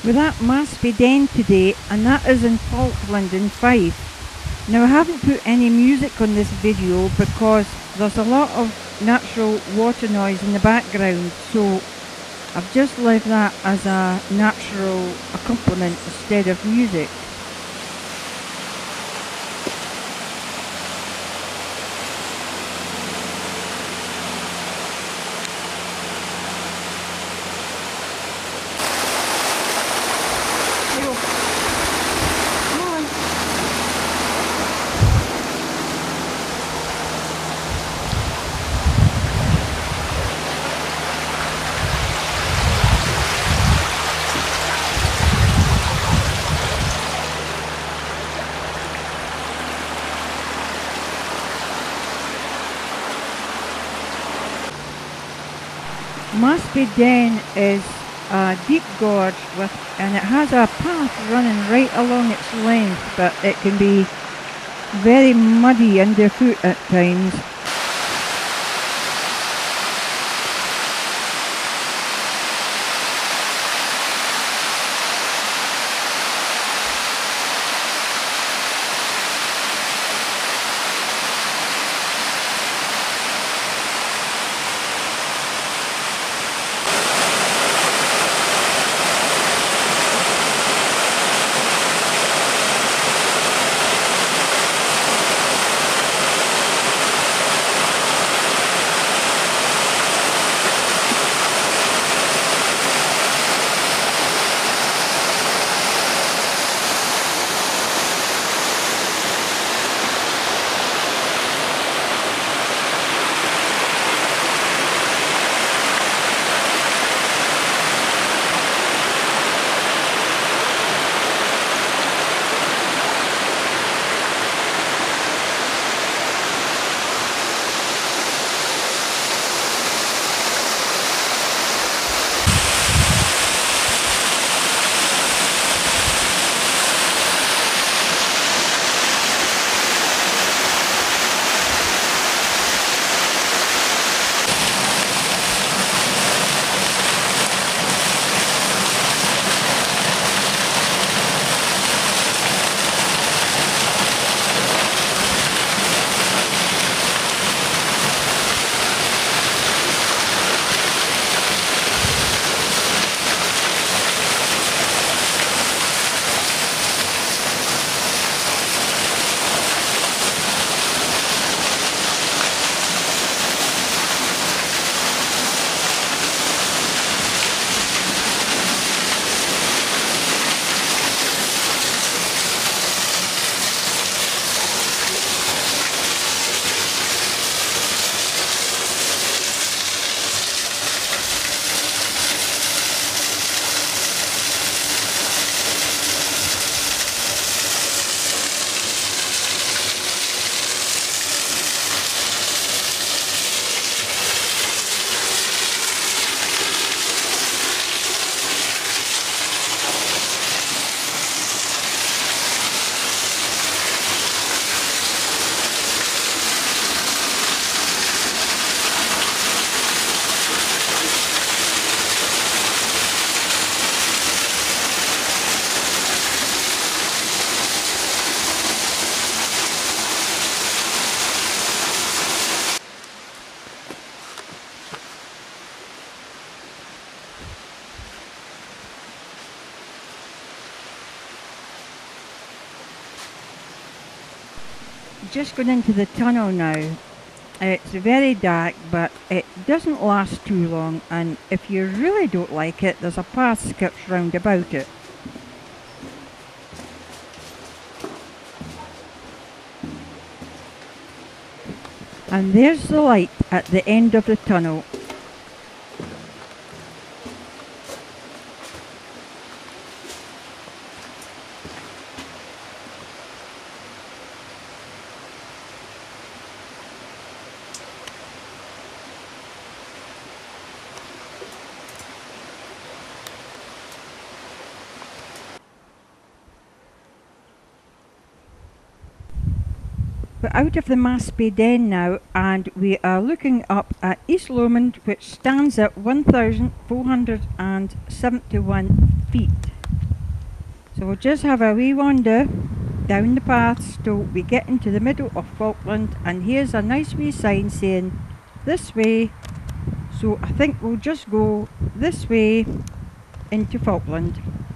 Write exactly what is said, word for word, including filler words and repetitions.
We're at Maspie Den today, and that is in Falkland in Fife. Now I haven't put any music on this video because there's a lot of natural water noise in the background, so I've just left that as a natural accompaniment instead of music. Maspie Den is a deep gorge with, and it has a path running right along its length, but it can be very muddy underfoot at times. Just going into the tunnel now. It's very dark, but it doesn't last too long, and if you really don't like it, there's a path skips round about it. And there's the light at the end of the tunnel. We're out of the Maspie Den now, and we are looking up at East Lomond, which stands at one thousand four hundred seventy-one feet. So we'll just have a wee wander down the paths till we get into the middle of Falkland, and here's a nice wee sign saying this way, so I think we'll just go this way into Falkland.